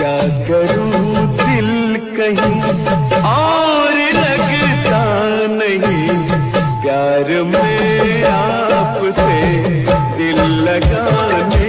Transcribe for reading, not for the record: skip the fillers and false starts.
क्या करूं दिल कहीं और लगता नहीं, प्यार में आपसे दिल लगाने